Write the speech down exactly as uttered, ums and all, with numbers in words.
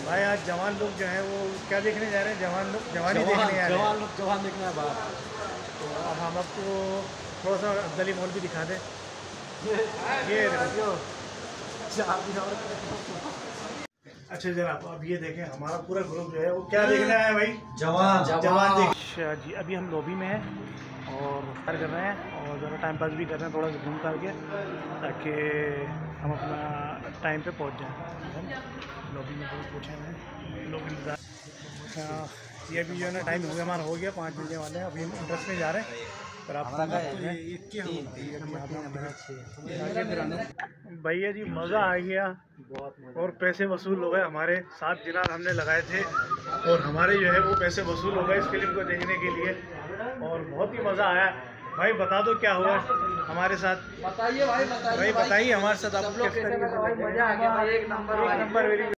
भाई आज जवान लोग जो है वो क्या देखने जा रहे हैं? जवान लोग जवानी जवान देखने जा रहे जवान हैं। लोग जवान देखना है बाहर। तो अब हम आपको थोड़ा सा गली मॉल भी दिखा दें। ये देखो। चार दिन और अच्छा जनाब, अब ये देखें हमारा पूरा ग्रुप जो है वो क्या देखने आया है भाई? जवान जवान देख। अच्छा जी, अभी हम लॉबी में हैं और सैर कर रहे हैं और ज़रा टाइम पास भी कर रहे हैं थोड़ा सा घूम करके, ताकि हम अपना टाइम पे पहुंच जाएं। लॉबी में थोड़ा पूछे हैं लोग इंतज़ार। अच्छा, ये अभी जो है ना टाइम हो गया, हमारा हो गया, पाँच बजने वाले हैं। अभी हम इंटरेस्ट में जा रहे हैं पर आप भैया जी मज़ा आ गया और पैसे वसूल हो गए। हमारे सात दिनार हमने लगाए थे और हमारे जो है वो पैसे वसूल हो गए इस फिल्म को देखने के लिए और बहुत ही मज़ा आया। भाई बता दो क्या हुआ हमारे साथ? बताइए भाई, बताइए भाई बताइए हमारे साथ आप किस तरीके से? मजा आ गया भाई, एक नंबर एक नंबर।